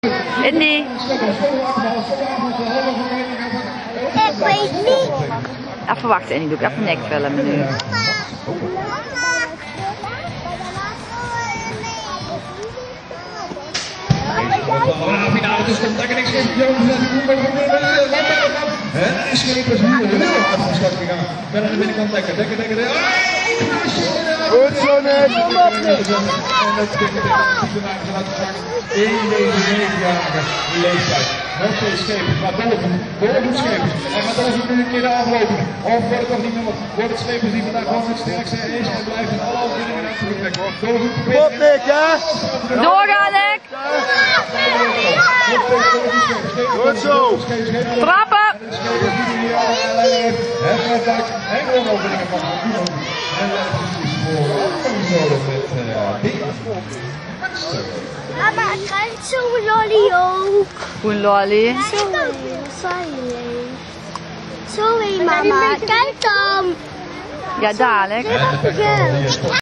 Indy. Ik weet niet. Even wachten, Indy. Doe ik even nekfilmen nu. Finale dus komt lekker niks in. En Schepers nu heel hard van start gegaan. Verder aan de binnenkant lekker. Goed zo, Nick. En dat betekent in deze 9-jarige leeftijd. Nog steeds Schepers, maar boven Schepers. Hij gaat over nu een keer de aflopen. Of wordt het toch niet meer? Wordt het Schepers die vandaag gewoon het sterkste is en blijft met alle overwinningen aan het trekken. Goed, Nick, hè? Doorgaan, Nick. Goed zo. Trappen. En gewoon overwinningen van Mama, krijg zo'n lolly ook. Hoe lolly. Sorry, mama. Kijk dan. Ja, dadelijk. Ja.